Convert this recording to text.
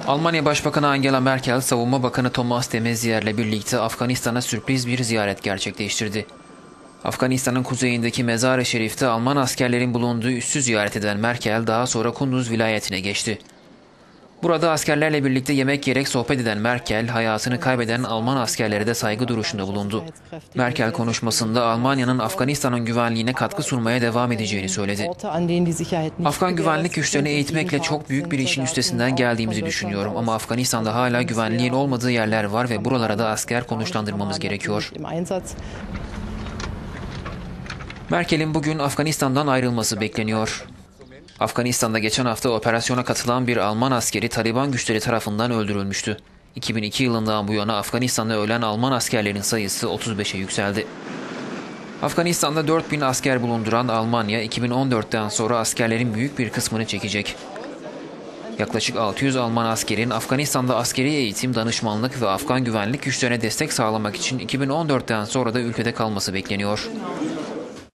Almanya Başbakanı Angela Merkel, Savunma Bakanı Thomas de Maizier'le birlikte Afganistan'a sürpriz bir ziyaret gerçekleştirdi. Afganistan'ın kuzeyindeki Mezar-ı Şerif'te Alman askerlerin bulunduğu üssü ziyaret eden Merkel, daha sonra Kunduz vilayetine geçti. Burada askerlerle birlikte yemek yiyerek sohbet eden Merkel, hayatını kaybeden Alman askerlere de saygı duruşunda bulundu. Merkel konuşmasında Almanya'nın Afganistan'ın güvenliğine katkı sunmaya devam edeceğini söyledi. Afgan güvenlik güçlerini eğitmekle çok büyük bir işin üstesinden geldiğimizi düşünüyorum ama Afganistan'da hala güvenliğin olmadığı yerler var ve buralara da asker konuşlandırmamız gerekiyor. Merkel'in bugün Afganistan'dan ayrılması bekleniyor. Afganistan'da geçen hafta operasyona katılan bir Alman askeri Taliban güçleri tarafından öldürülmüştü. 2002 yılından bu yana Afganistan'da ölen Alman askerlerin sayısı 35'e yükseldi. Afganistan'da 4000 asker bulunduran Almanya, 2014'ten sonra askerlerin büyük bir kısmını çekecek. Yaklaşık 600 Alman askerin Afganistan'da askeri eğitim, danışmanlık ve Afgan güvenlik güçlerine destek sağlamak için 2014'ten sonra da ülkede kalması bekleniyor.